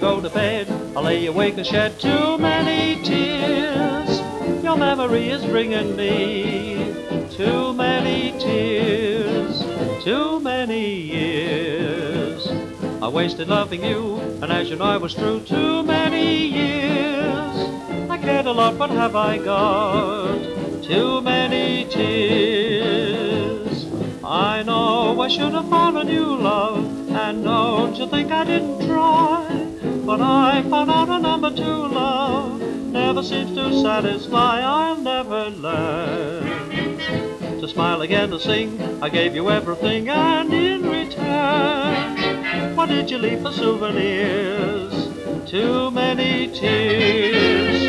go to bed, I'll lay awake and shed too many tears. Your memory is bringing me too many tears, too many years. I wasted loving you, and as you know I was true too many years. I cared a lot, what have I got? Too many tears. I know I should have found a new love, and don't you think I didn't try? But I found out a number 2 love never seems to satisfy. I'll never learn to smile again and sing. I gave you everything, and in return, what did you leave for souvenirs? Too many tears.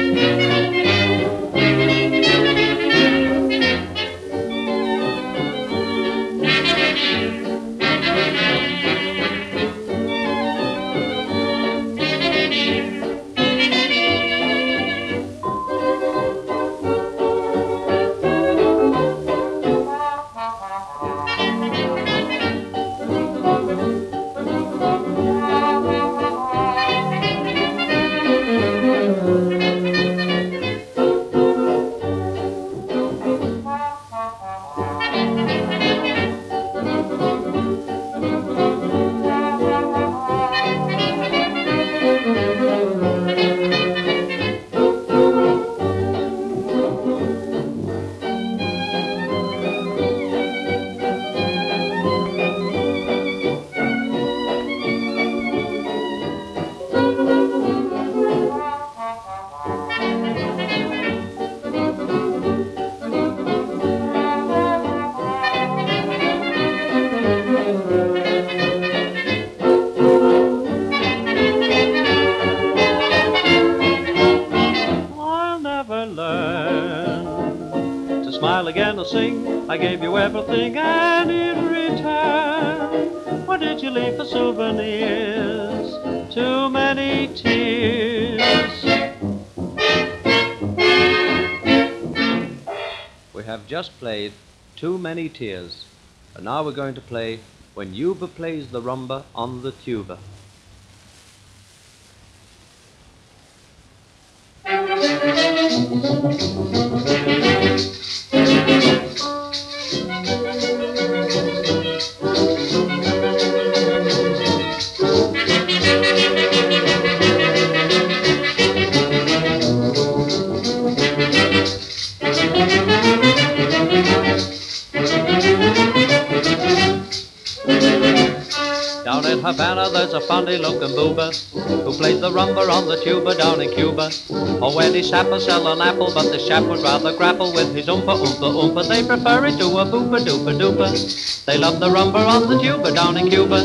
I gave you everything, and in return, what did you leave for souvenirs? Too many tears. We have just played Too Many Tears, and now we're going to play When YUBA Plays the Rumba on the Tuba. Down in Havana there's a funny-looking booba who plays the rumba on the tuba down in Cuba. Oh, when he sap will sell an apple, but the chap would rather grapple with his oompa oompa oompa. They prefer it to a boopa doopa doopa. They love the rumba on the tuba down in Cuba.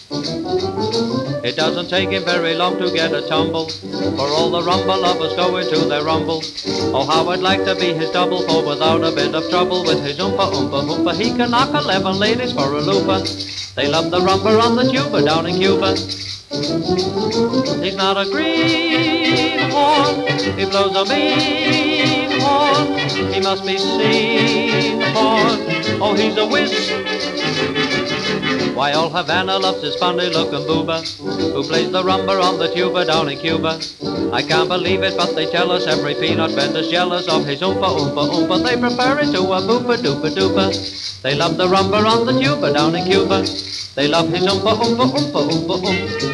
It doesn't take him very long to get a tumble, for all the rumba lovers go into their rumble. Oh, how I'd like to be his double, for without a bit of trouble with his oompa oompa oompa, he can knock 11 ladies for a loopa. They love the rumba on the tuba down in Cuba. He's not a greenhorn, he blows a mean horn. He must be seen horn, oh he's a whiz. Why, all Havana loves this funny-looking booba who plays the rumba on the tuba down in Cuba. I can't believe it, but they tell us every peanut vendor's jealous of his oompa oompa oompa. They prefer it to a boopa doopa doopa. They love the rumba on the tuba down in Cuba. They love his oompa oompa oompa oompa oompa.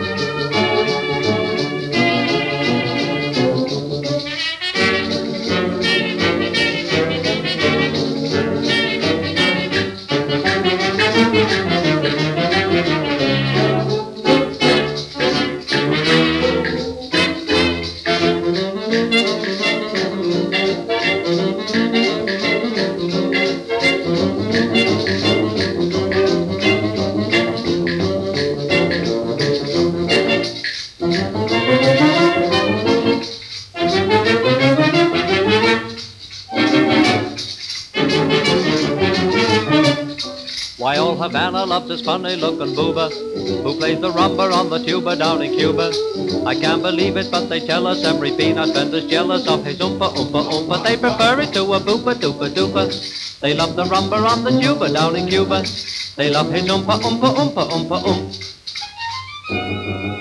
Why, all Havana loves this funny-looking booba who plays the rumba on the tuba down in Cuba. I can't believe it, but they tell us every peanut vendor's jealous of his oompa oompa oompa. They prefer it to a boopa doopa doopa. They love the rumba on the tuba down in Cuba. They love his oompa oompa oompa oompa oompa.